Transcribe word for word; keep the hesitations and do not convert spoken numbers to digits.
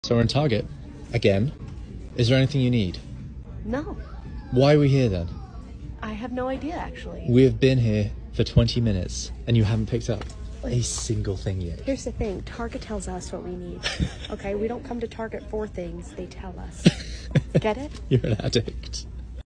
So we're in Target again. Is there anything you need? No. Why are we here then? I have no idea, actually. We have been here for twenty minutes and you haven't picked up a single thing yet. Here's the thing. Target tells us what we need. Okay? We don't come to Target for things. They tell us. Get it? You're an addict.